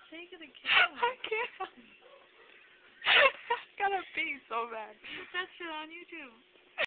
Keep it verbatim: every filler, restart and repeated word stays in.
Take it again. I can't. I gotta pee so bad. That's it on YouTube.